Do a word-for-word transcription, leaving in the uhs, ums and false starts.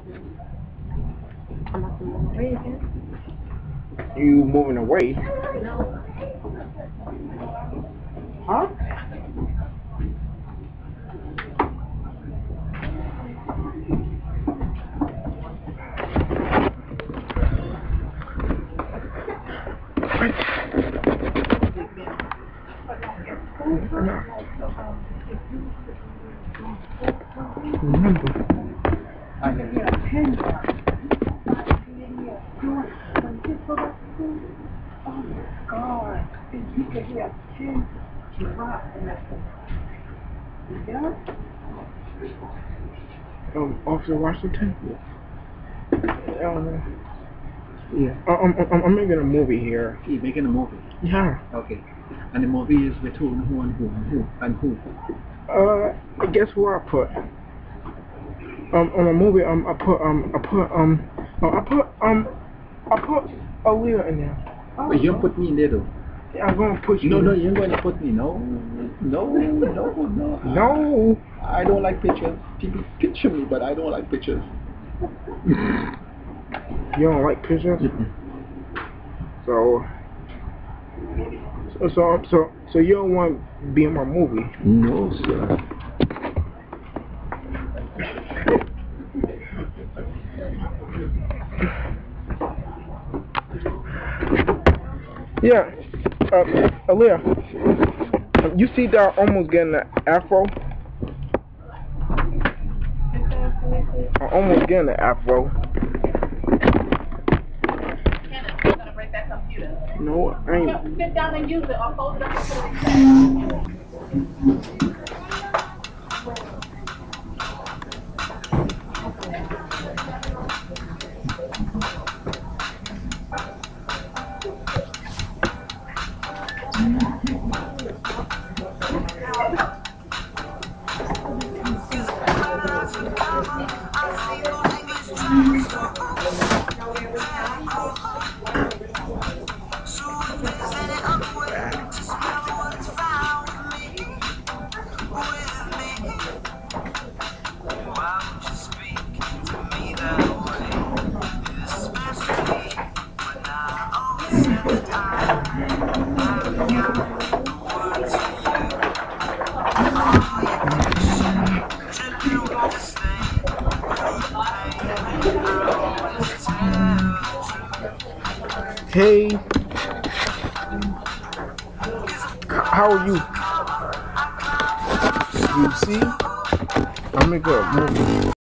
I'm not moving away again. You moving away? No. Huh? Remember. I can get a pen down. Oh my God. If you could hear a pin drop in that thing. Yeah? Um, Officer Washington? Um, yeah. I'm, I'm, I'm making a movie here. You're making a movie? Yeah. Okay. And the movie is with who and who and who and who and who? Uh, guess who I put? Um, on a movie, um, I put, um, I put, um, uh, I put, um, I put aaliyah in there. Oh, but you don't put me in there though. Yeah, I'm gonna put you. No, in. no, you ain't going to put me. No, no, no, no. No. I, I don't like pictures. People picture me, but I don't like pictures. You don't like pictures? Mm-mm. So, so, so, so, so you don't want to be in my movie? No, sir. Yeah, uh, Aaliyah, you see that I'm almost getting an afro? I'm almost getting an afro. Kenneth, you're gonna break that computer. No, I ain't. Sit down and use it or fold it up and put it Hey, how are you? You see, I'm making a movie.